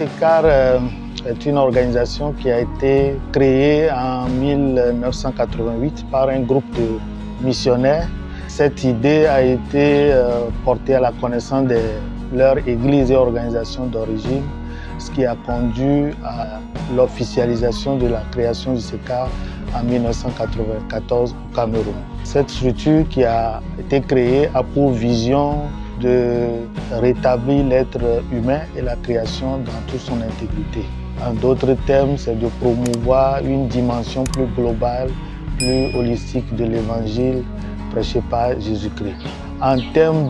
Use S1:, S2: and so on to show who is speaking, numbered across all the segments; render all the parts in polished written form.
S1: SECAR est une organisation qui a été créée en 1988 par un groupe de missionnaires. Cette idée a été portée à la connaissance de leurs églises et organisations d'origine, ce qui a conduit à l'officialisation de la création du SECAR en 1994 au Cameroun. Cette structure qui a été créée a pour vision de rétablir l'être humain et la création dans toute son intégrité. En d'autres termes, c'est de promouvoir une dimension plus globale, plus holistique de l'évangile prêché par Jésus-Christ. En termes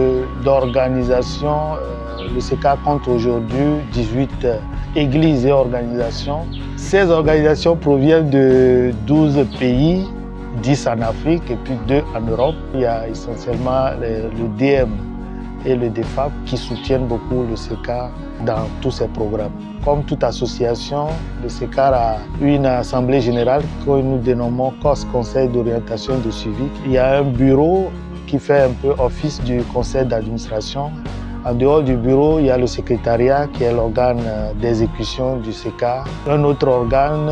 S1: d'organisation, le SECAR compte aujourd'hui 18 églises et organisations. Ces organisations proviennent de 12 pays, 10 en Afrique et puis 2 en Europe. Il y a essentiellement le DM et le DEFAP qui soutiennent beaucoup le SECAR dans tous ses programmes. Comme toute association, le SECAR a une assemblée générale que nous dénommons COS, Conseil d'orientation et de suivi. Il y a un bureau qui fait un peu office du conseil d'administration. En dehors du bureau, il y a le secrétariat qui est l'organe d'exécution du SECAR. Un autre organe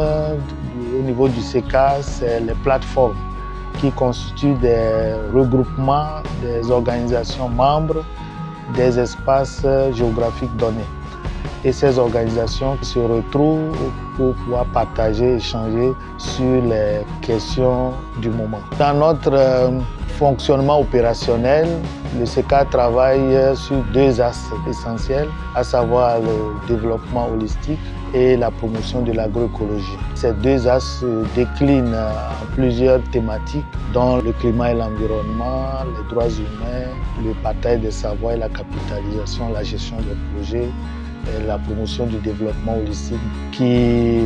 S1: au niveau du SECAR, c'est les plateformes qui constituent des regroupements des organisations membres des espaces géographiques donnés. Et ces organisations se retrouvent pour pouvoir partager, échanger sur les questions du moment. Dans notre fonctionnement opérationnel, le SECAR travaille sur 2 axes essentiels, à savoir le développement holistique et la promotion de l'agroécologie. Ces 2 axes se déclinent en plusieurs thématiques, dont le climat et l'environnement, les droits humains, le partage des savoirs et la capitalisation, la gestion des projets, et la promotion du développement holistique qui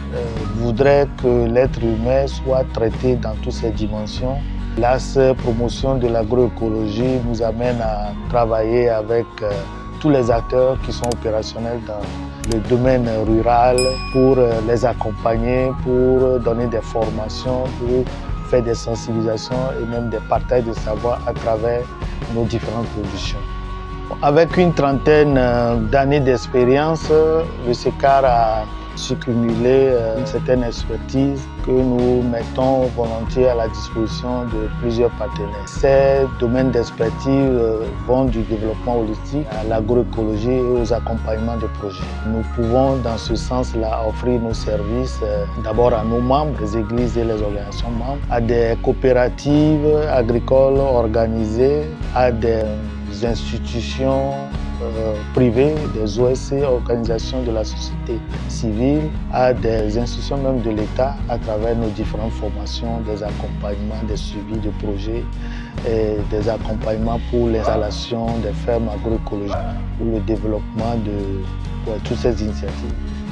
S1: voudrait que l'être humain soit traité dans toutes ses dimensions. L'axe promotion de l'agroécologie nous amène à travailler avec tous les acteurs qui sont opérationnels dans le domaine rural pour les accompagner, pour donner des formations, pour faire des sensibilisations et même des partages de savoir à travers nos différentes productions. Avec une trentaine d'années d'expérience, le SECAR a cumulé une certaine expertise que nous mettons volontiers à la disposition de plusieurs partenaires. Ces domaines d'expertise vont du développement holistique à l'agroécologie et aux accompagnements de projets. Nous pouvons dans ce sens-là offrir nos services d'abord à nos membres, les églises et les organisations membres, à des coopératives agricoles organisées, à des institutions privées, des OSC, organisations de la société civile, à des institutions même de l'État à travers nos différentes formations, des accompagnements, des suivis de projets, et des accompagnements pour l'installation des fermes agroécologiques ou le développement de toutes ces initiatives.